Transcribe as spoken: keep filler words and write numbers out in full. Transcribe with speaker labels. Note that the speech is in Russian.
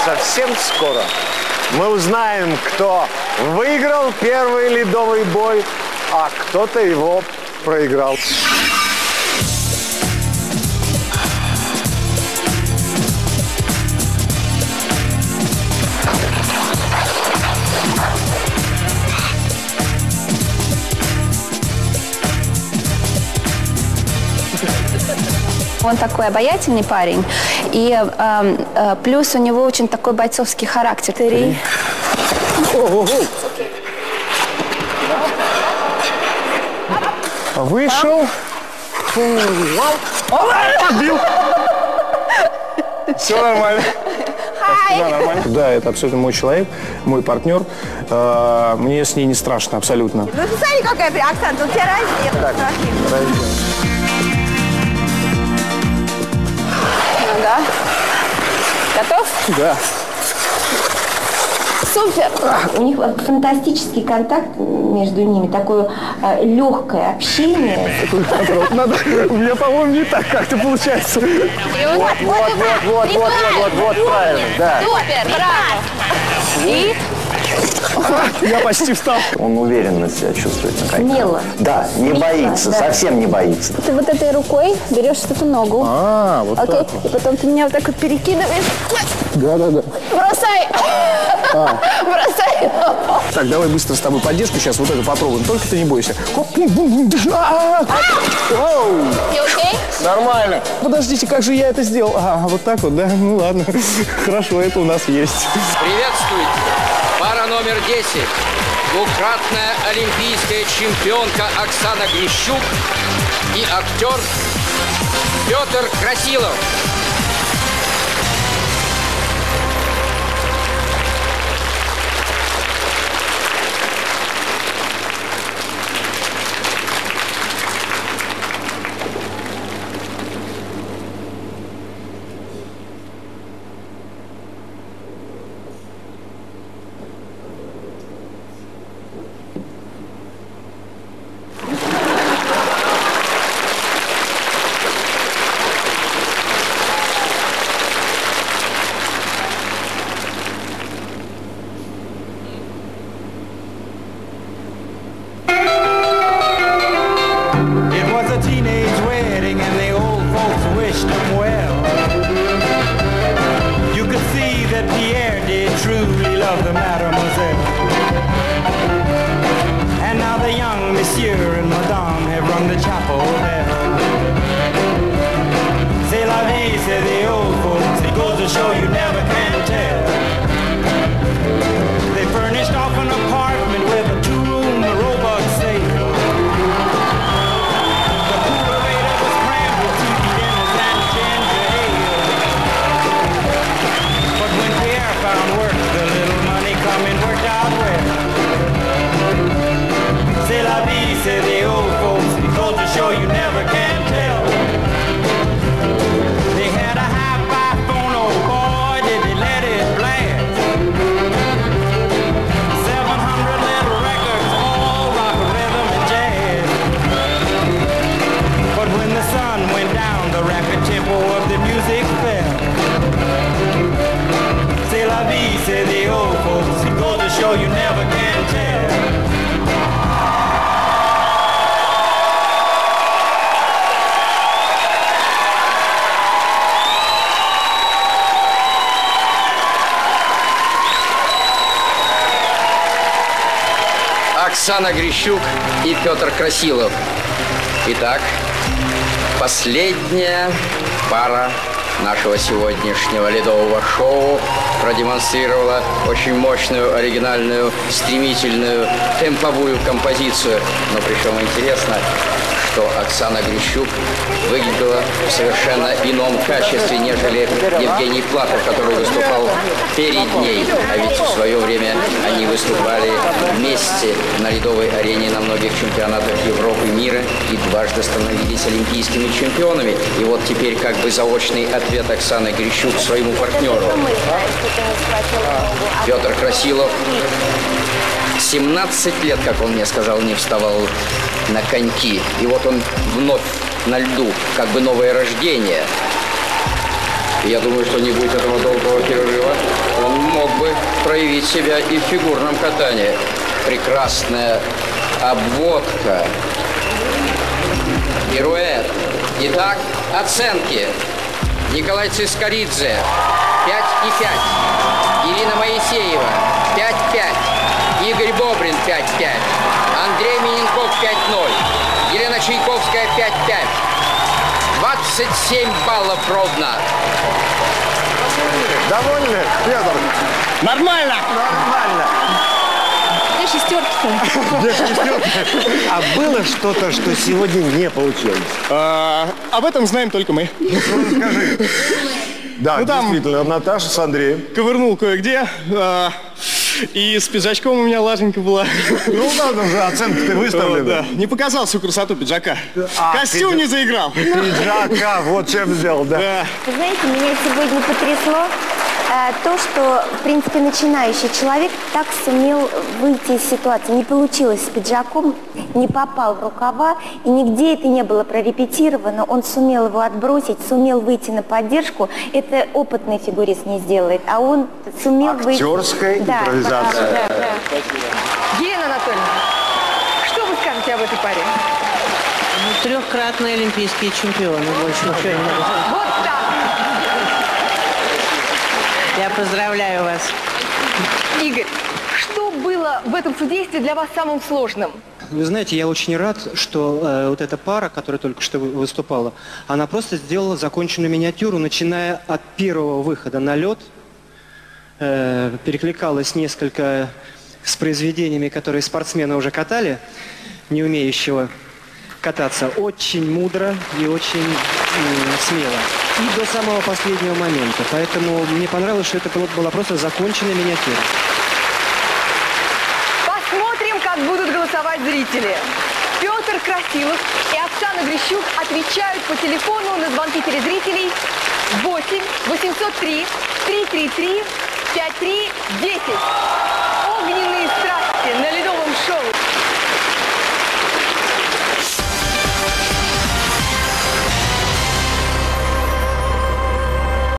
Speaker 1: совсем скоро мы узнаем, кто выиграл первый ледовый бой, а кто-то его проиграл.
Speaker 2: Он такой обаятельный парень, и э, э, плюс у него очень такой бойцовский характер. Три.
Speaker 1: Вышел. Подбил. Все нормально. Да, нормально. Да, это абсолютно мой человек, мой партнер. Мне с ней не страшно, абсолютно.
Speaker 3: Ну, смотри, какая ты, Оксана, у тебя раздел.
Speaker 1: Так, раздел.
Speaker 2: Ага. Готов?
Speaker 1: Да.
Speaker 2: Супер! У них фантастический контакт между ними, такое э, легкое общение.
Speaker 1: Надо, у меня, по-моему, не так как-то получается. Вот, вот, вот, вот, вот, вот, вот, вот, правильно, да.
Speaker 2: Супер, браво! И?
Speaker 1: Я почти встал.
Speaker 4: Он уверенно себя чувствует на коньке.
Speaker 2: Смело.
Speaker 4: Да, не
Speaker 2: Смело,
Speaker 4: боится,
Speaker 2: да.
Speaker 4: совсем не боится.
Speaker 2: Ты вот этой рукой берешь эту ногу.
Speaker 1: А, вот
Speaker 2: Окей?
Speaker 1: так вот.
Speaker 2: И потом ты меня вот так вот перекидываешь.
Speaker 1: Да, да, да.
Speaker 2: Бросай!
Speaker 1: А.
Speaker 2: Бросай!
Speaker 1: Так, давай быстро с тобой поддержку сейчас вот эту попробуем. Только ты не бойся. Оу.
Speaker 2: You okay?
Speaker 1: Нормально. Подождите, как же я это сделал? А, вот так вот, да? Ну ладно. Хорошо, это у нас есть.
Speaker 5: Приветствуйте. Пара номер десять. Двукратная олимпийская чемпионка Оксана Грищук и актер Петр Красилов. Оксана Грищук и Петр Красилов. Итак, последняя пара нашего сегодняшнего ледового шоу продемонстрировала очень мощную, оригинальную, стремительную, темповую композицию. Но причем интересно, что Оксана Грищук выглядела в совершенно ином качестве, нежели Евгений Платов, который выступал перед ней. А ведь в свое время они выступали вместе на ледовой арене на многих чемпионатах Европы, мира и дважды становились олимпийскими чемпионами. И вот теперь как бы заочный ответ Оксаны Грищук своему партнеру. Петр Красилов семнадцать лет, как он мне сказал, не вставал на коньки. И вот он вновь на льду, как бы новое рождение. И я думаю, что не будет этого долгого перерыва. Он проявить себя и в фигурном катании. Прекрасная обводка. Пируэт. Итак, оценки. Николай Цискоридзе пять и пять. Ирина Моисеева пять пять. Игорь Бобрин пять пять. Андрей Миненков пять ноль. Елена Чайковская пять пять. двадцать семь баллов ровно.
Speaker 1: Довольны, Федор?
Speaker 6: Нормально.
Speaker 1: Нормально.
Speaker 2: Где шестерки-то?
Speaker 1: Где шестерки? А было что-то, что сегодня не получилось?
Speaker 6: А, об этом знаем только мы.
Speaker 1: Ну, расскажи. Да,
Speaker 6: Ну, там-
Speaker 1: действительно, Наташа с Андреем.
Speaker 6: Ковырнул кое-где. а, И с пиджачком у меня лаженька была.
Speaker 1: Ну, ладно же, оценки-то выставлены.
Speaker 6: Да, не показал всю красоту пиджака.
Speaker 1: А,
Speaker 6: Костюм
Speaker 1: пиджак-
Speaker 6: не заиграл.
Speaker 1: Пиджака, вот чем сделал, да.
Speaker 6: Да.
Speaker 7: Вы знаете, меня сегодня потрясло э, то, что, в принципе, начинающий человек так сумел выйти из ситуации. Не получилось с пиджаком, не попал в рукава, и нигде это не было прорепетировано. Он сумел его отбросить, сумел выйти на поддержку. Это опытный фигурист не сделает, а он сумел выйти...
Speaker 1: Актерская
Speaker 7: Да,
Speaker 1: импровизация.
Speaker 7: да, да.
Speaker 3: Елена Анатольевна, что вы скажете об этой паре?
Speaker 8: Ну, трехкратные олимпийские чемпионы, больше ничего не могу сказать.
Speaker 3: Вот так.
Speaker 8: Я поздравляю вас.
Speaker 3: Игорь, что было в этом судействе для вас самым сложным?
Speaker 9: Вы знаете, я очень рад, что э, вот эта пара, которая только что вы- выступала, она просто сделала законченную миниатюру, начиная от первого выхода на лед, э, перекликалась несколько с произведениями, которые спортсмены уже катали, не умеющего кататься, очень мудро и очень м, смело. И до самого последнего момента. Поэтому мне понравилось, что это была просто законченная миниатюра.
Speaker 3: Посмотрим, как будут голосовать зрители. Петр Красилов и Оксана Грищук отвечают по телефону на звонки телезрителей восемь восемьсот три триста тридцать три пятьдесят три десять. Огненные страсти на ледовом шоу.